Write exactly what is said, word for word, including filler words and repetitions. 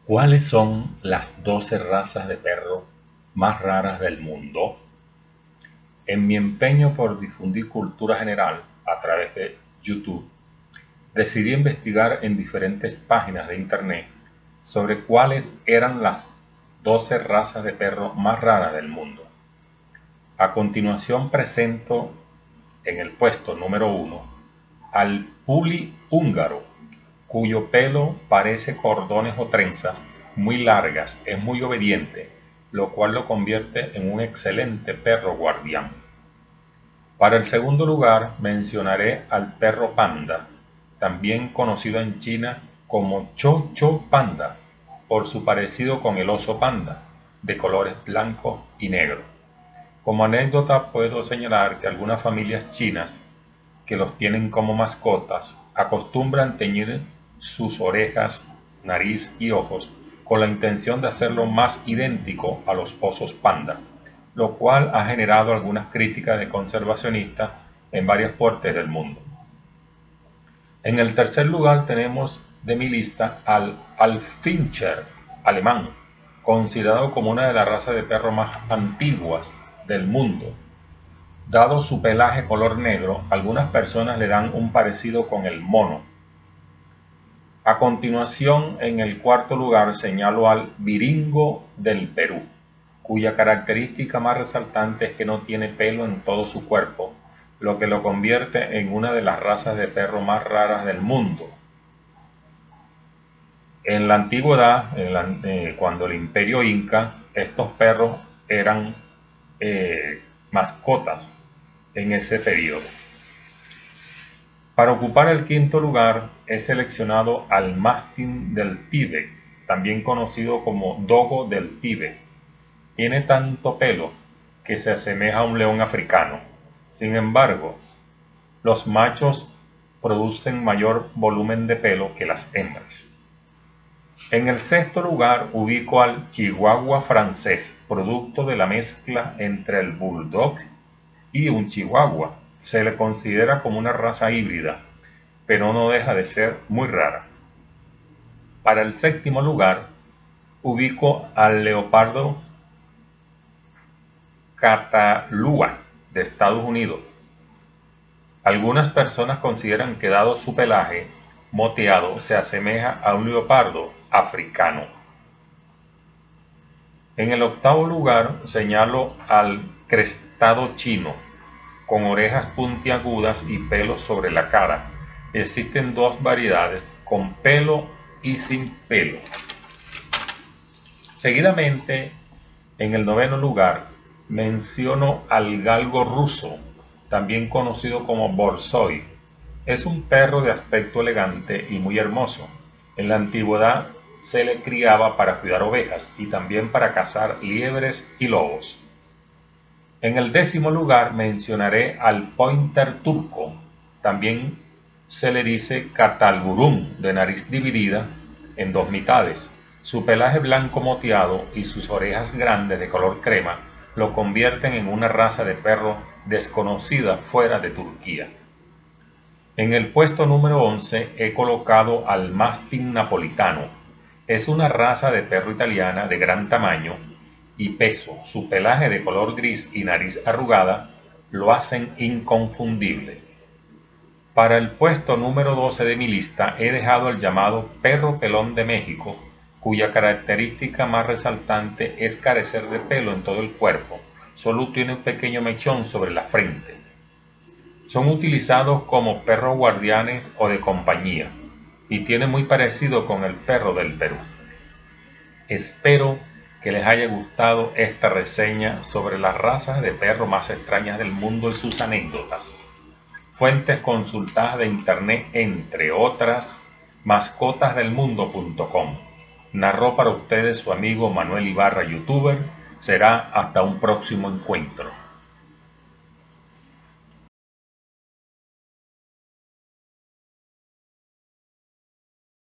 ¿Cuáles son las doce razas de perro más raras del mundo? En mi empeño por difundir cultura general a través de YouTube, decidí investigar en diferentes páginas de internet sobre cuáles eran las doce razas de perro más raras del mundo. A continuación presento en el puesto número uno al puli húngaro, cuyo pelo parece cordones o trenzas muy largas, es muy obediente, lo cual lo convierte en un excelente perro guardián. Para el segundo lugar mencionaré al perro panda, también conocido en China como Cho Cho Panda, por su parecido con el oso panda, de colores blanco y negro. Como anécdota puedo señalar que algunas familias chinas que los tienen como mascotas acostumbran teñir sus orejas, nariz y ojos con la intención de hacerlo más idéntico a los osos panda, lo cual ha generado algunas críticas de conservacionistas en varias partes del mundo. En el tercer lugar tenemos de mi lista al Alfincher alemán, considerado como una de las razas de perro más antiguas del mundo. Dado su pelaje color negro, algunas personas le dan un parecido con el mono. A continuación, en el cuarto lugar señalo al viringo del Perú, cuya característica más resaltante es que no tiene pelo en todo su cuerpo, lo que lo convierte en una de las razas de perro más raras del mundo. En la antigüedad, en la, eh, cuando el imperio inca, estos perros eran eh, mascotas en ese periodo. Para ocupar el quinto lugar he seleccionado al mastín del Tíbet, también conocido como dogo del Tíbet. Tiene tanto pelo que se asemeja a un león africano. Sin embargo, los machos producen mayor volumen de pelo que las hembras. En el sexto lugar ubico al chihuahua francés, producto de la mezcla entre el bulldog y un chihuahua. Se le considera como una raza híbrida, pero no deja de ser muy rara. Para el séptimo lugar ubico al leopardo Catalúa de Estados Unidos. Algunas personas consideran que dado su pelaje moteado se asemeja a un leopardo africano. En el octavo lugar señalo al crestado chino, con orejas puntiagudas y pelos sobre la cara. Existen dos variedades, con pelo y sin pelo. Seguidamente, en el noveno lugar, menciono al galgo ruso, también conocido como borzoi. Es un perro de aspecto elegante y muy hermoso. En la antigüedad se le criaba para cuidar ovejas y también para cazar liebres y lobos. En el décimo lugar mencionaré al pointer turco, también se le dice catalburum, de nariz dividida en dos mitades. Su pelaje blanco moteado y sus orejas grandes de color crema lo convierten en una raza de perro desconocida fuera de Turquía. En el puesto número once he colocado al mastín napolitano. Es una raza de perro italiana de gran tamaño y peso. Su pelaje de color gris y nariz arrugada lo hacen inconfundible. Para el puesto número doce de mi lista he dejado el llamado perro pelón de México, cuya característica más resaltante es carecer de pelo en todo el cuerpo, solo tiene un pequeño mechón sobre la frente. Son utilizados como perros guardianes o de compañía y tiene muy parecido con el perro del Perú. Espero que les haya gustado esta reseña sobre las razas de perro más extrañas del mundo y sus anécdotas. Fuentes consultadas de internet, entre otras, mascotas del mundo punto com. Narró para ustedes su amigo Manuel Ibarra, youtuber. Será hasta un próximo encuentro.